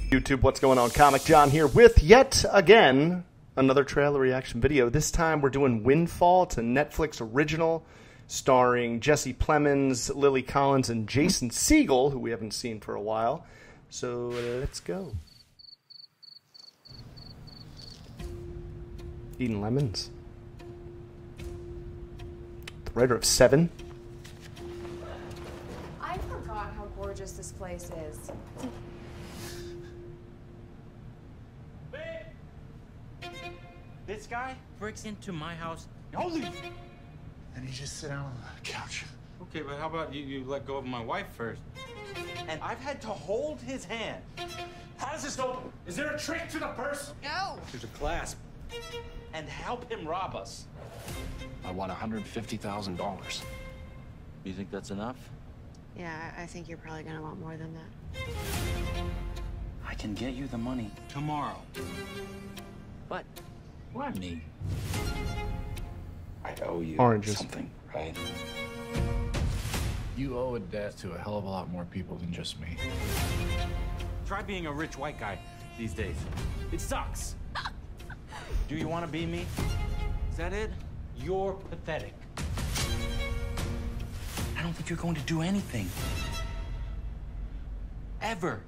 YouTube, what's going on? Comic John here with yet again another trailer reaction video. This time we're doing Windfall. It's a Netflix original starring Jesse Plemons, Lily Collins, and Jason Segel, who we haven't seen for a while. So let's go. Eating lemons. The writer of Seven. I forgot how gorgeous this place is. This guy breaks into my house. No leave. And he just sit down on the couch. Okay, but how about you let go of my wife first? And I've had to hold his hand. How does this open? Is there a trick to the purse? No. There's a clasp. And help him rob us. I want $150,000. You think that's enough? Yeah, I think you're probably gonna want more than that. I can get you the money tomorrow. But why me? I owe you Oranges. something, right? You owe a debt to a hell of a lot more people than just me. Try being a rich white guy these days. It sucks. Do you want to be me? Is that it? You're pathetic. I don't think you're going to do anything. Ever.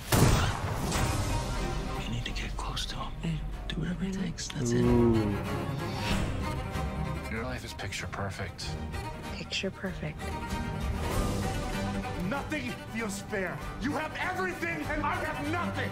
You need to get close to him. Hey, do whatever it takes. That's it. Your life is picture perfect. Picture perfect. Nothing feels fair. You have everything and I have nothing.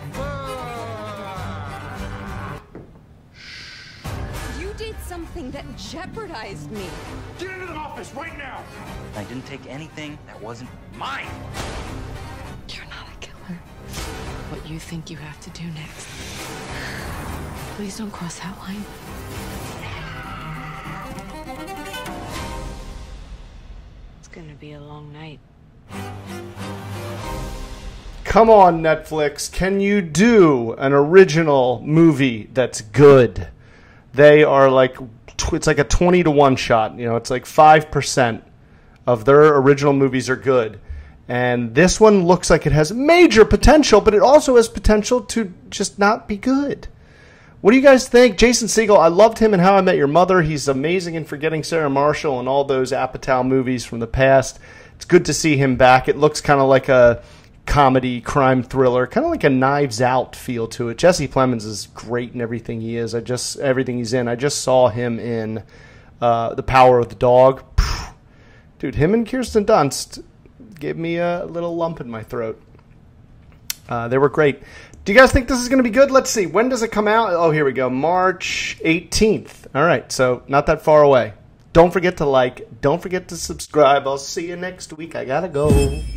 You did something that jeopardized me. Get into the office right now. I didn't take anything that wasn't mine. You're not a killer. What you think you have to do next. Please don't cross that line. It's gonna be a long night. Come on, Netflix. Can you do an original movie that's good? They are like, it's like a 20-to-1 shot. You know, it's like 5% of their original movies are good. And this one looks like it has major potential, but it also has potential to just not be good. What do you guys think? Jason Segel, I loved him in How I Met Your Mother. He's amazing in Forgetting Sarah Marshall and all those Apatow movies from the past. It's good to see him back. It looks kind of like a comedy crime thriller, kind of like a Knives Out feel to it. Jesse Plemons is great in everything he is. Everything he's in. I just saw him in The Power of the Dog. Dude, him and Kirsten Dunst gave me a little lump in my throat. They were great. Do you guys think this is going to be good? Let's see. When does it come out? Oh, here we go. March 18th. All right, so not that far away. Don't forget to like. Don't forget to subscribe. I'll see you next week. I gotta go.